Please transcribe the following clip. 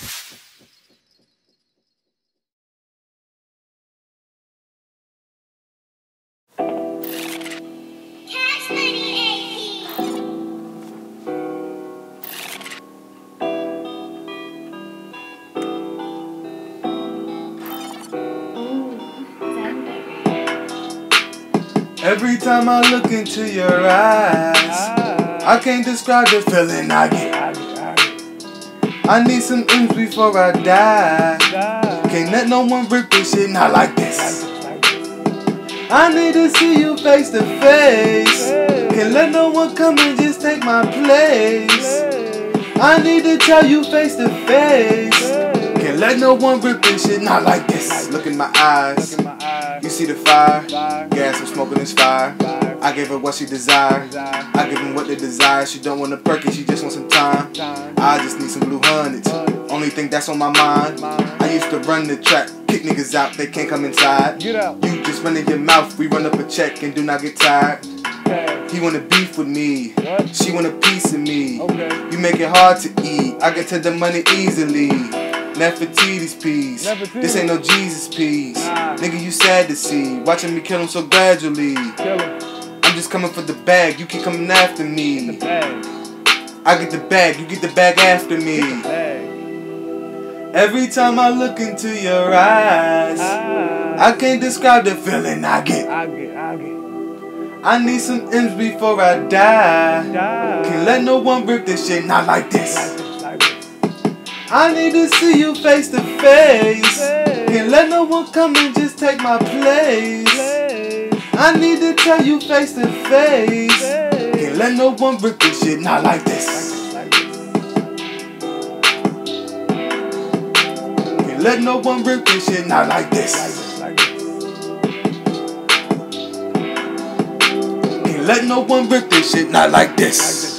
Every time I look into your eyes, I can't describe the feeling I get. I need some M's before I die. Can't let no one rip this shit not like this. I need to see you face to face. Can't let no one come and just take my place. I need to tell you face to face. Can't let no one rip this shit not like this. Look in my eyes. You see the fire, gas I'm smoking is fire. I gave her what she desired, I give her what they desire. She don't want a perky, she just wants some time. I just need some blue hundreds, only thing that's on my mind. I used to run the track, kick niggas out, they can't come inside. You just run in your mouth, we run up a check and do not get tired. He wanna beef with me, she want a piece of me. You make it hard to eat, I get to the money easily. Nefertiti's peace. This ain't no Jesus peace. Nigga, you sad to see. Watching me kill him so gradually. I'm just coming for the bag. You keep coming after me. I get the bag. You get the bag after me. Every time I look into your eyes, I can't describe the feeling I get. I need some M's before I die. Can't let no one rip this shit not like this. I need to see you face to face. Can't let no one come and just take my place. I need to tell you face to face. Can't let no one rip this shit not like this. Can't let no one rip this shit not like this. Can't let no one rip this shit not like this.